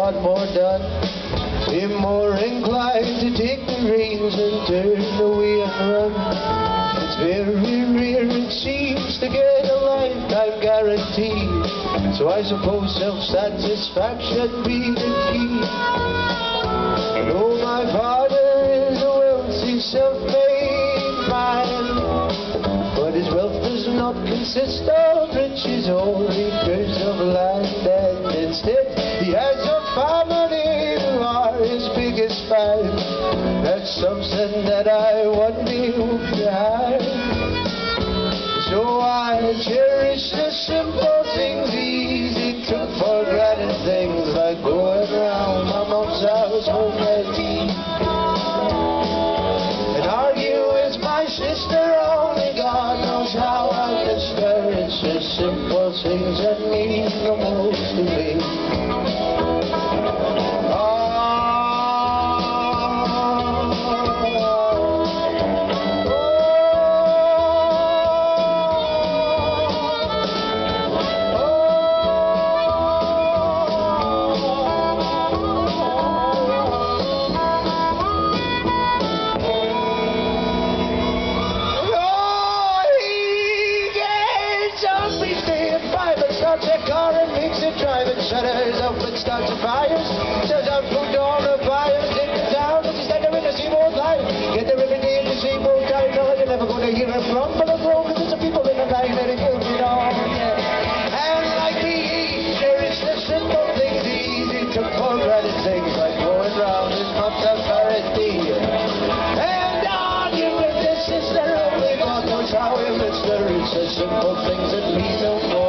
got more done. Be more inclined to take the reins and turn away and run. It's very rare, it seems, to get a lifetime guarantee. So I suppose self-satisfaction be the key. Though my father is a wealthy, self-made man, but his wealth does not consist of riches or acres of land, and instead he has a family who are his biggest fan. That's something that I one day hope to have. So I cherish the simple things, easy took for granted things, like going round my mom's house for my tea and argue with my sister. Only God knows how I miss her. It's the simple things that mean the most to me. Check car and makes it drive and shutters up and starts the fires. Sells out food to all the buyers in the town. It's like they're in the same old life. Get there every day in the same old time. No, you're never going to hear it from but a road, because it's the people in the line that it kills it all. Yeah. And like me, there is the simple things, the easy to for granted things, like going round his mom's house for a tea and argue with his sister. Only God knows how he missed her. It's the simple things that mean no more.